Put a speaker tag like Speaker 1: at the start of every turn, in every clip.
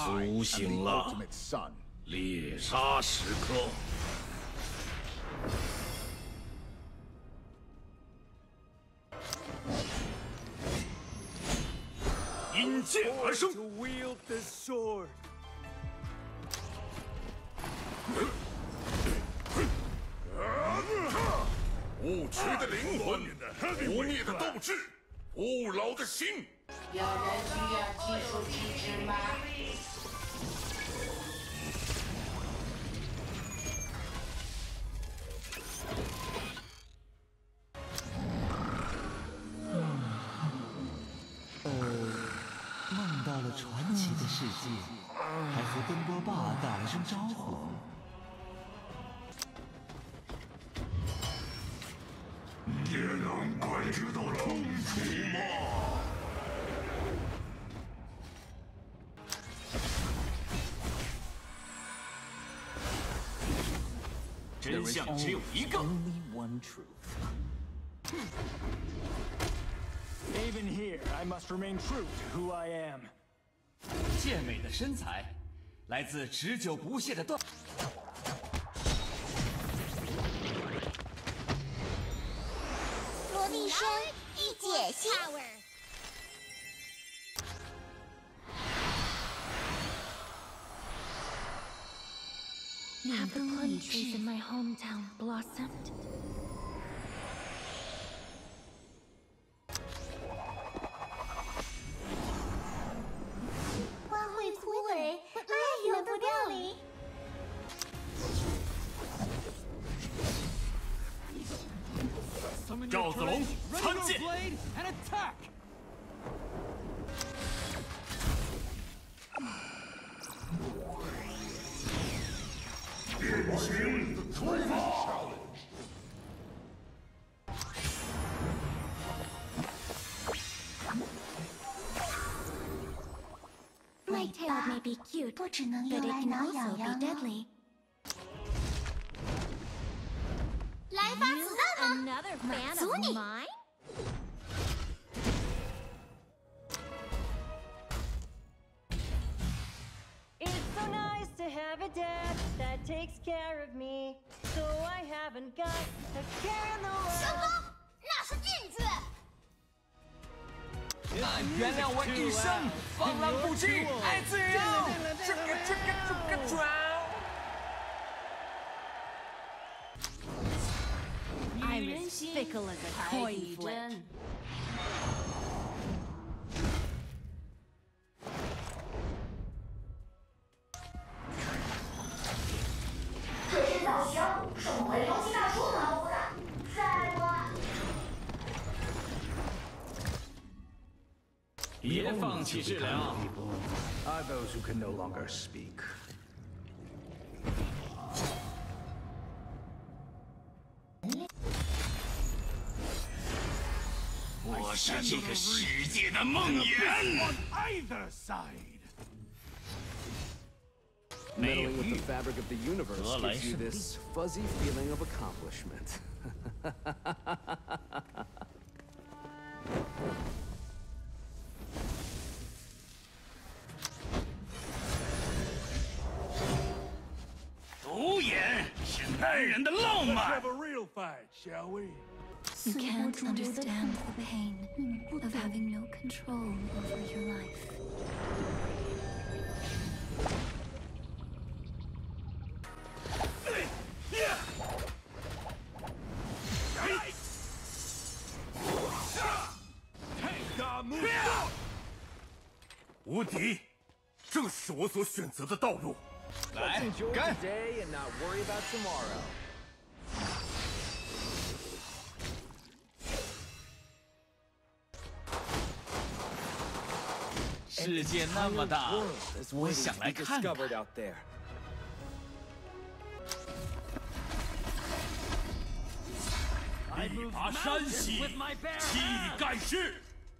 Speaker 1: 苏醒了，猎杀时刻。因剑而生。不屈的灵魂，不灭的斗志，不老的心。
Speaker 2: 有人需要技术支持吗？
Speaker 3: 梦到了传奇的世界，还和奔波霸打了声招呼。
Speaker 1: 也能感觉到痛楚吗？真相只有一个。
Speaker 4: Even here, I must remain true to who I am.
Speaker 3: 健美的身材，来自持久不懈的锻。
Speaker 5: 罗密生一解析。
Speaker 6: Have the plum trees in my hometown blossomed?
Speaker 5: 花会枯萎，爱永不凋零。
Speaker 1: 赵子龙参见。变形出发。
Speaker 6: My tail may be cute,
Speaker 5: 不只能
Speaker 6: but
Speaker 5: 用
Speaker 6: it
Speaker 5: 来
Speaker 6: can
Speaker 5: 挠
Speaker 6: also
Speaker 5: 痒
Speaker 6: be
Speaker 5: 痒
Speaker 6: deadly.
Speaker 5: 来发子弹吗？
Speaker 6: Another fan
Speaker 5: 足
Speaker 6: of
Speaker 5: 你！
Speaker 6: mine?
Speaker 7: It's so nice to have a dad that takes care of me, so I haven't got a care in the
Speaker 5: 小
Speaker 7: world.
Speaker 5: 高，那是禁区。
Speaker 3: 那原谅我一生放浪不羁，爱自由。这个转。
Speaker 7: I'm as fickle as a coin flip.
Speaker 5: 这身造型是我们龙骑大叔脑补的，帅不？
Speaker 1: 别放弃治疗。
Speaker 8: Are those who can no longer speak.
Speaker 1: 我是这个世界的梦魇。
Speaker 4: Either side.
Speaker 9: Meddling with the fabric of the universe gives you this fuzzy feeling of accomplishment.
Speaker 1: 独眼是男人的浪
Speaker 4: Let's
Speaker 1: 漫
Speaker 4: have。a real fight, shall we?
Speaker 6: You can't understand the pain of having no control over your life.
Speaker 1: 无敌，正是我所选择的道路。
Speaker 3: 来
Speaker 9: Let's enjoy
Speaker 3: 干！
Speaker 9: today and not worry about tomorrow.
Speaker 3: 世界那么大，我想来看看。
Speaker 9: Discovered out there.
Speaker 1: 力拔山兮气盖世。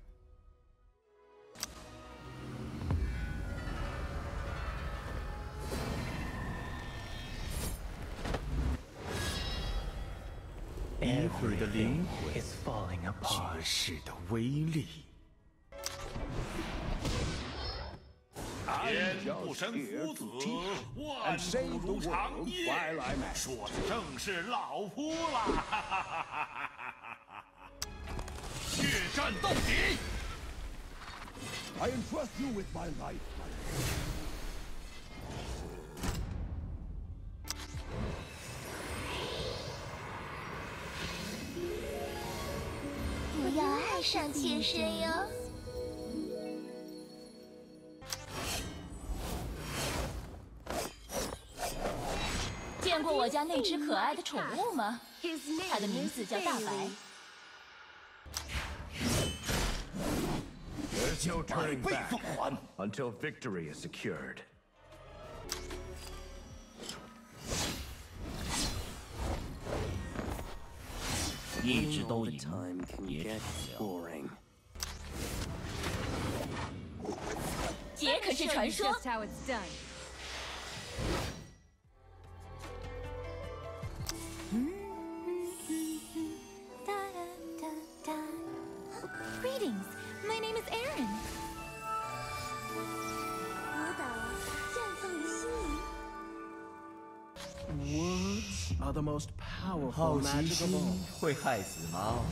Speaker 3: 一会的灵魂绝世的威力。
Speaker 1: 别天不生夫子，万古如长夜。说的正是老夫啦！血战到底！
Speaker 8: I entrust you with my life.
Speaker 5: 不要爱上妾身哟。
Speaker 10: 见过我家那只可爱的宠物吗？它的名字叫大白。
Speaker 8: There's no turning back until victory is secured.
Speaker 3: 一直都赢也挺了。
Speaker 10: 杰可是传说。
Speaker 6: Greetings. My name is Aaron.
Speaker 5: 舞蹈绽放于心灵。
Speaker 9: Words are the most powerful
Speaker 3: 好奇
Speaker 9: magic of
Speaker 3: 心
Speaker 9: all.
Speaker 3: 会害死猫。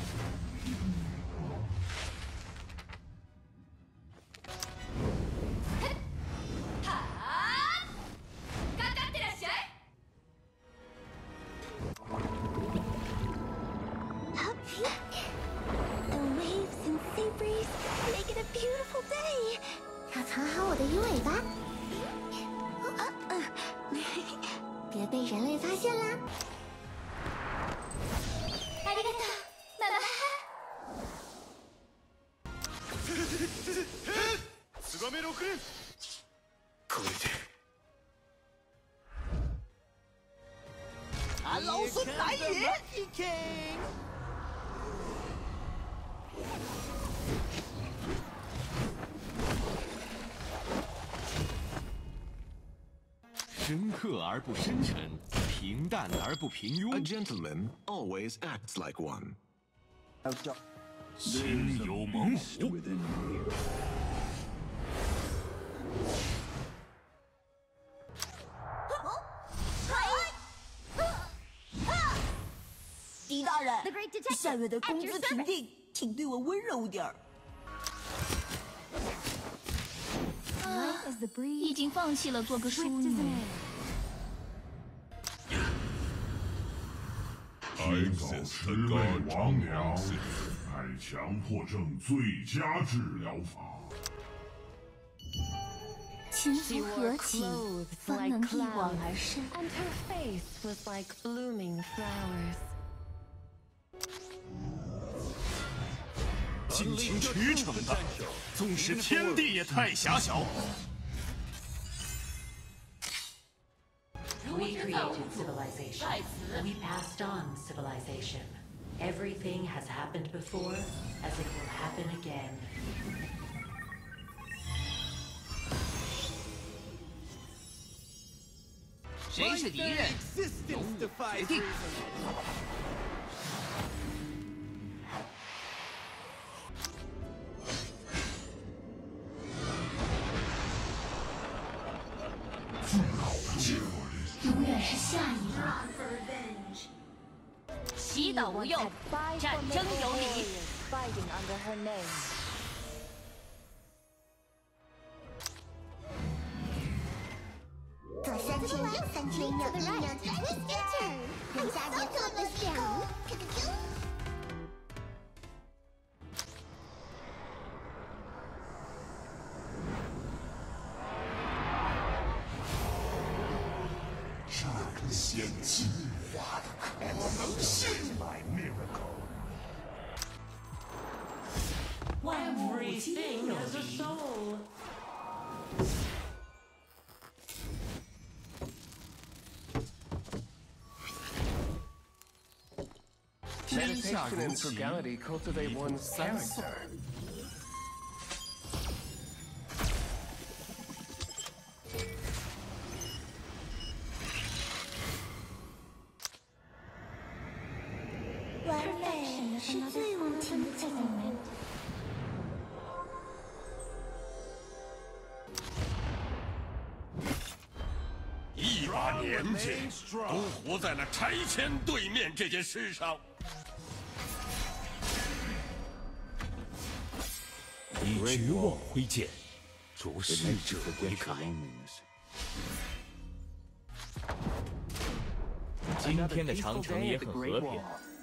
Speaker 5: The waves and sea breeze make it a beautiful day. 要藏好我的鱼尾巴，别被人类发现啦！ありがとう，妈妈。
Speaker 1: ツバメ6連。これで。
Speaker 3: 俺老孙来也！
Speaker 11: 深刻而不深沉，平淡而不平庸。
Speaker 12: A gentleman always acts like one.
Speaker 1: 心有猛虎。
Speaker 10: 狄大人，下月的工资评定，请对我温柔点儿。已经放弃了做个淑女。
Speaker 1: 海藻吃类王娘，爱强迫症最佳治疗法。
Speaker 10: 情复何起，方能一往而深。
Speaker 7: And her face was like blooming flowers.
Speaker 1: 尽情驰骋的，纵使天地也太狭小。
Speaker 2: We created civilization. We passed on civilization. Everything has happened before, as it will happen again.
Speaker 3: 谁是敌人？由我决定。
Speaker 10: 永远是下一个。祈祷无用，战争有理。
Speaker 7: Fighting under her name.
Speaker 5: 左3,000，3,000，右1,000，twist your turn，看下节奏的响。
Speaker 1: 这仙气画的可能信
Speaker 2: Everything has a soul.
Speaker 3: 天下
Speaker 9: Meditation
Speaker 3: 如
Speaker 9: and
Speaker 3: 棋，
Speaker 9: frugality cultivate one's character.
Speaker 5: 完美是最无情的罪人。
Speaker 1: 年纪，都活在了拆迁对面这件事上。
Speaker 13: 以绝望挥剑，逐逝者为铠。
Speaker 3: 今天的长城也很和平。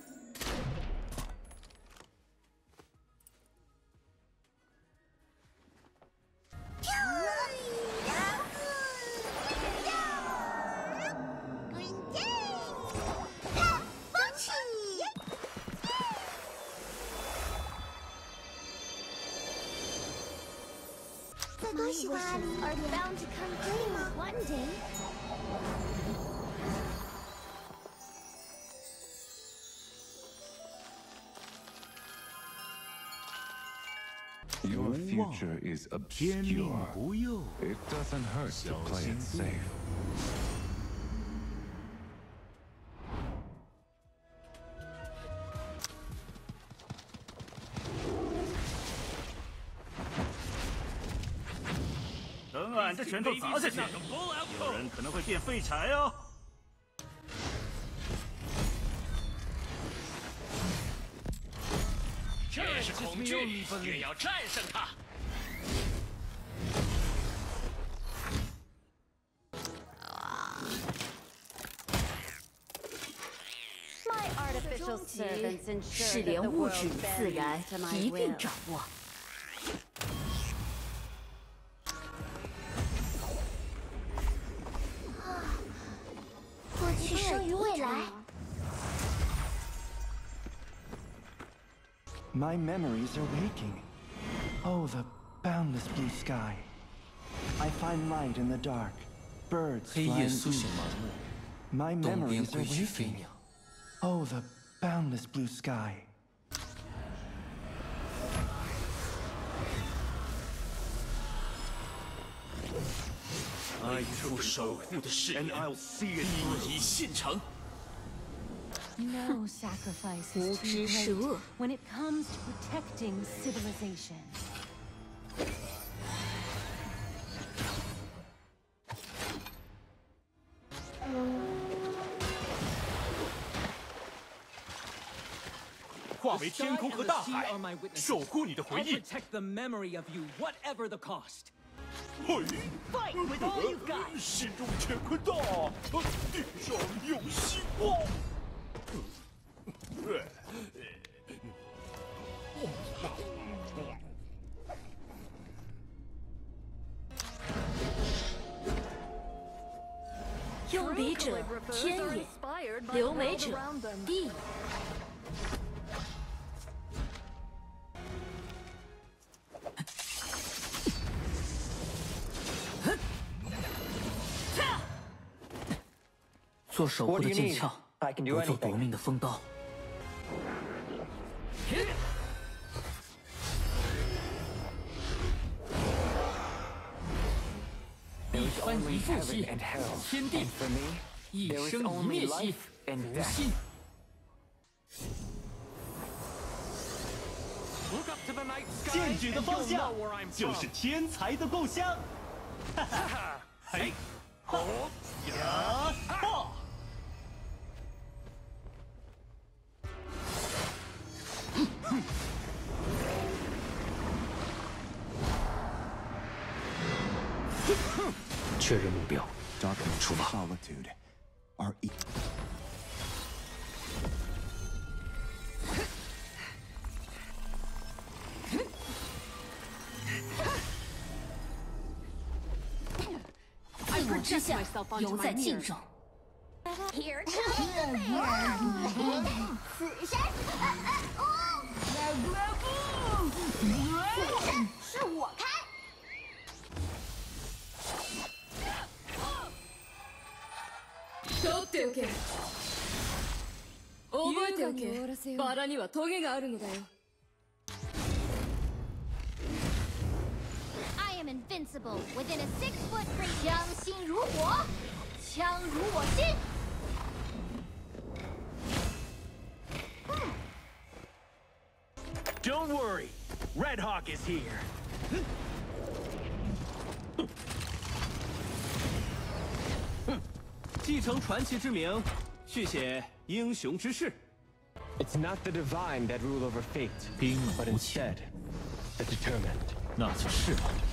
Speaker 5: 再多喜欢阿离，Are you bound to come true吗 ？One day.
Speaker 12: Your future is obscure. It doesn't hurt to play it safe.
Speaker 1: “等俺这拳头砸下去，有人可能会变废柴哦。”
Speaker 14: 越是恐惧，越要战胜它。
Speaker 10: 是连物质与自然一并掌握。
Speaker 5: 过去生于未来。
Speaker 4: My memories are waking. Oh, the boundless blue sky. I find light in the dark. Birds flying east. My memories are waking. Oh, the boundless blue sky.
Speaker 13: 爱出守护的誓言，利益现成。
Speaker 7: No sacrifice is too great when it comes to protecting civilization.
Speaker 13: “化为天空和大海，守护你的回忆。”
Speaker 15: Protect the memory of you, whatever the cost.
Speaker 7: Fight with all you've got.
Speaker 13: 心中乾坤大，地上有希望。
Speaker 10: 用笔者天也，留美者地也。
Speaker 3: 做守护的剑鞘，不做夺命的风刀。 一番一复兮，天地；一生一灭兮，无心。
Speaker 16: 剑举的方向就是天才的故乡。哈哈，嘿，吼呀哈！
Speaker 3: 确认目标，出发。
Speaker 10: 自我之下，犹在竞争。
Speaker 5: 此山，是我开。
Speaker 17: 取っておけ。覚えておけ。バラにはトゲがあるのだよ。
Speaker 5: I am invincible within a 6-foot radius. 枪心如火，枪如我心。
Speaker 16: Don't worry, Red Hawk is here.
Speaker 5: 天
Speaker 16: 继承传奇之名，续写英雄之事。
Speaker 18: It's not the divine that rule over fate, but instead, the determined.
Speaker 3: 那就是了。